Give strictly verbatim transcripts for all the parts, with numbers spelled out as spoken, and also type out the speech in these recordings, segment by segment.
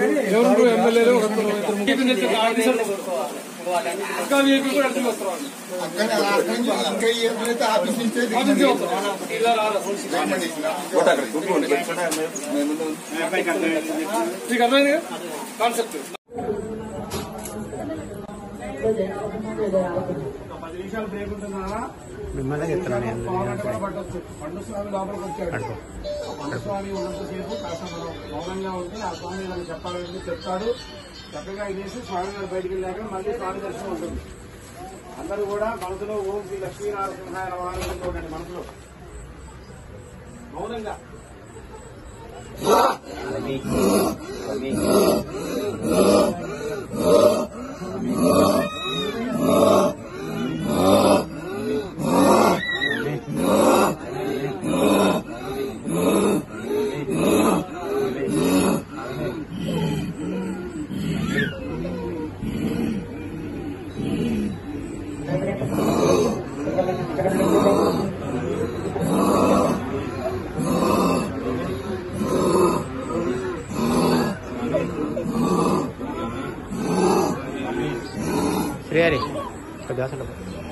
ఎవరు ఎమ్మెల్యేలు ఇంకా వీపీ కూడా అర్థం వస్తారు మీకు అర్థమైంది కాన్సెప్ట్. పది నిమిషాలు బ్రేక్ ఉంటుందా మిమ్మల్ని చెప్తున్నాను. పట్టొచ్చు. పండు స్వామి లోపలికి వచ్చాడు. పండు స్వామి ఉన్నంతసేపు కాస్త మనం మౌనంగా ఉంటే ఆ స్వామి ఏదైనా చెప్పాలని చెప్తాడు. చక్కగా ఇదేసి స్వామి గారు బయటికి వెళ్ళాక మళ్ళీ స్వామి దర్శనం ఉంటుంది. అందరూ కూడా మనసులో ఓం శ్రీ లక్ష్మీనారాయణ వారిని చూడండి. మనసులో మౌనంగా శ్రీహరి కొద్దిగా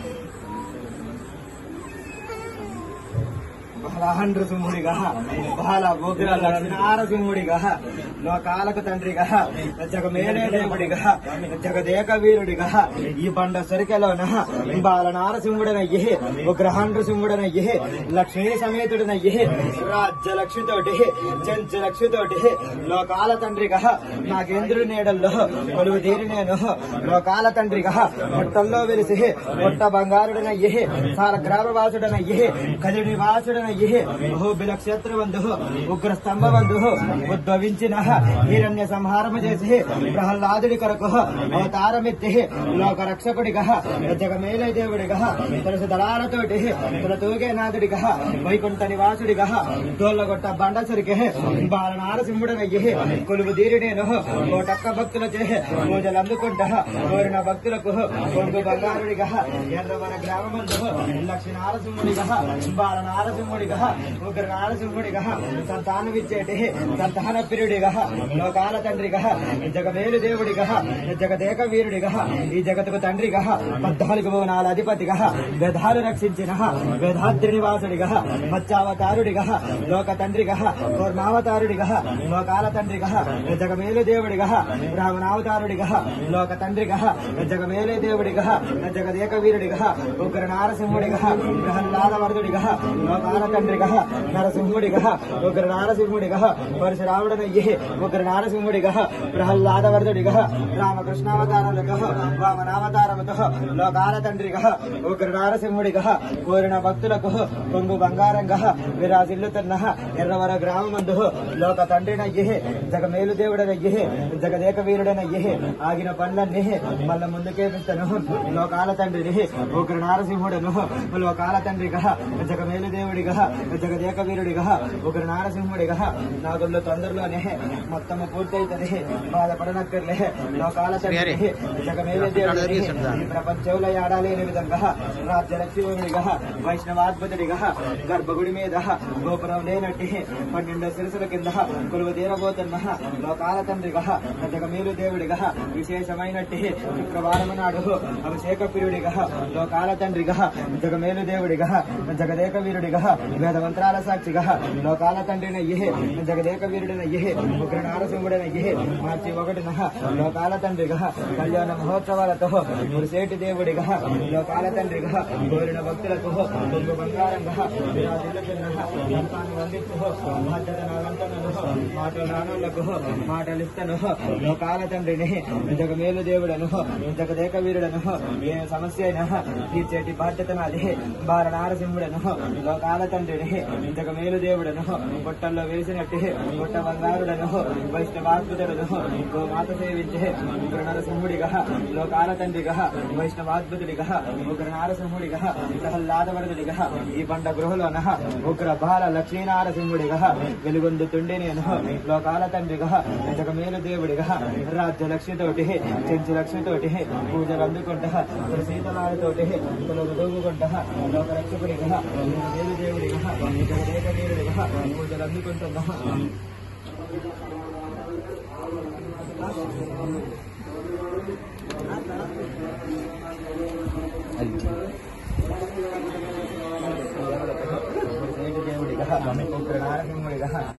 బహళాండ్రసింహుడిగా బహళ గోకుల లక్ష్మీనారసింహుడిగా లోకాలకు తండ్రిగా జగమేనే దేవుడిగా జగదేక వీరుడిగా ఈ బండ సరికెలోన బాల నారసింహుడనయ్యే ఉగ్రహాండ్రసింహుడనయ్యే లక్ష్మీ సమేతుడనయ్యే రాజ్య లక్ష్మితోటి చెంచు లక్ష్మితోటి లోకాల తండ్రిగా నాగేంద్రుడి నీడల్లో కొలువు తీరి నేను లోకాల తండ్రిగా పొట్టల్లో వెలిసి పొట్ట బంగారుడనయ్యే సార గ్రామవాసుడనయ్యే కది నివాసుడనయ్యే బహుబిలక్షేత్రబంధు ఉగ్ర స్తంభబంధు ఉద్భవించిన హిరణ్య సంహారము చేసి ప్రహ్లాదుడి కొరకు అవతారమెత్తి లోక రక్షకుడిగా జగమేలే దేవుడిగా తులసి దళాలతోటి తన తూగే నాథుడిగా వైకుంఠ నివాసుడిగా దోళ్లగొట్ట బండసరికి బాలనారసింహుడనయ్యి కొలువు తీరి నేను కోటక్క భక్తులచే పూజలు అందుకుంటా కోరిన భక్తులకు కొడుకు బంగారుడిగా ఎర్రవర గ్రామమందు లక్ష్మీనారసింహుడిగా బాలనారసింహుడిగా ఉగ్ర నారసింహుడిగా సంతానమిచ్చేటి సంతాన ప్రియుడిగా లోకాల తండ్రిగా జగమేలు దేవుడిగా జగదేక వీరుడిగా ఈ జగత్తుకు తండ్రిగా పద్నాలుగు భువనాల అధిపతిగా వేదాలు రక్షించిన వేదాద్రి నివాసుడిగా మత్స్యావతారుడిగా లోక తండ్రిగా కూర్మావతారుడిగా లోకాల తండ్రిగా జగమేలు దేవుడిగా రావణావతారుడిగా లోక తండ్రిగా జగమేలు దేవుడిగా జగదేక వీరుడిగా ఉగ్ర నారసింహుడిగా ప్రహ్లాద వరదుడిగా లోకాల తండ్రిగా నరసింహుడిగా ఉగ్ర నారసింహుడిగా పరశురాముడనయ్యే ఉగ్ర నారసింహుడిగా ప్రహ్లాద వరదుడిగా రామకృష్ణావతారములతో వామనావతారముతో లోకాల తండ్రిగా ఉగ్ర నారసింహుడిగా కోరిన భక్తులకు కొంగు బంగారంగా విరాజిల్లుతున్న ఎర్రవర గ్రామమందు లోక తండ్రినయ్యే జగమేలు దేవుడనయ్యే జగదేక వీరుడనయ్యే ఆగిన పనులన్నీ మళ్ళా ముందుకేపిస్తాను లోకాల తండ్రిని ఉగ్ర నారసింహుడను లోకాల తండ్రిగా జగమేలు దేవుడిగా జగదేక వీరుడిగా ఉగ్ర నారసింహుడిగా నా గుళ్ళు తొందరలోనే మొత్తము పూర్తయితది బాధపడనక్కర్లే లోకాల తండ్రి జగమేలు దేవుడి ఈ ప్రపంచంలో ఆడాలేని విధంగా రాజ్యలక్ష్మీడిగా వైష్ణవాద్భుతుడిగా గర్భగుడి మీద గోపురం లేనట్టి పన్నెండు శిరసుల కింద కొలువు తీరబోతున్న లోకాల తండ్రిగా జగమేలు దేవుడిగా విశేషమైనట్టి శుక్రవారం నాడు అభిషేక ప్రియుడిగా లోకాల తండ్రిగా జగమేలు దేవుడిగా జగదేక వీరుడిగా వేదమంత్రాల సాక్షిగా లోకాల తండ్రినయ్యే జగదేక వీరుడినయ్యే ఉగ్ర నారసింహుడనయ్యే మార్చి ఒకటిన లోకాల తండ్రిగా కళ్యాణ మహోత్సవాలతో మురిసేటి దేవుడిగా లోకాల తండ్రిగా కోరిన భక్తులకు కొంగు బంగారంగా విరాజిల్లుతున్న సంతాన్ని వందిస్తూ బాధ్యత నాలంటను మాటలు నానులకు మాటలిస్తను లోకాల తండ్రిని జగమేలు దేవుడను జగదేక వీరుడను ఏ సమస్య అయినా తీర్చేటి బాధ్యత నాది బాల నారసింహుడను లోకాల తండ్రిని జగమేలు దేవుడను పొట్టల్లో వేసినట్టు పొట్ట బంగారుడను వైష్ణవాద్భుతుడను గోమాత సేవించే ఉగ్ర నరసింహుడిగా లోకాల తండ్రిగా వైష్ణవాద్భుతుడిగా ఉగ్ర నారసింహుడిగా ప్రహ్లాదవరదుడిగా ఈ బండ గృహలోన ఉగ్ర బాల లక్ష్మీనారసింహుడిగా వెలుగొందుతుండే నేను లోకాల తండ్రిగా జగమేలు దేవుడిగా రాజ్య లక్ష్మితోటి చెంచు లక్ష్మితోటి పూజలు అందుకుంటా శీతలాలతోటి దూగుకుంటా లోక రక్షకుడిగా మేలు దేవుడిగా జగదేక వీరుడిగా పూజలు అందుకుంటున్నా దేవుడిగా నారసింహుడిగా